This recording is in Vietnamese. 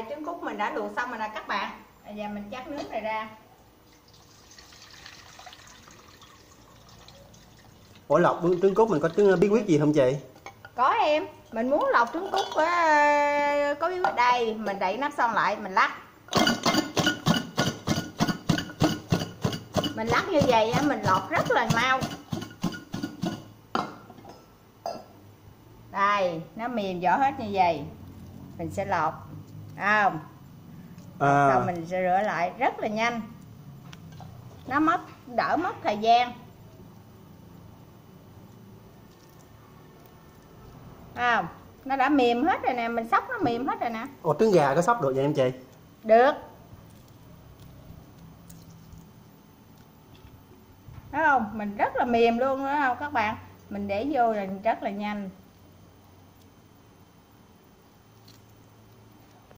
Đây trứng cút mình đã luộc xong rồi nè các bạn. Bây giờ mình chắc nước này ra. Ủa lọc trứng cút mình có bí quyết gì không chị? Có em, mình muốn lọc trứng cút có bí quyết đây, mình đậy nắp son lại, mình lắc. Mình lắc như vậy á, mình lọc rất là mau. Đây, nó mềm vỏ hết như vậy. Mình sẽ lọc. Không? Xong mình sẽ rửa lại rất là nhanh. Nó đỡ mất thời gian. Không? Nó đã mềm hết rồi nè, mình xóc nó mềm hết rồi nè. Ủa trứng gà có xóc được vậy em chị? Được. Thấy không? Mình rất là mềm luôn đó không các bạn? Mình để vô là rất là nhanh.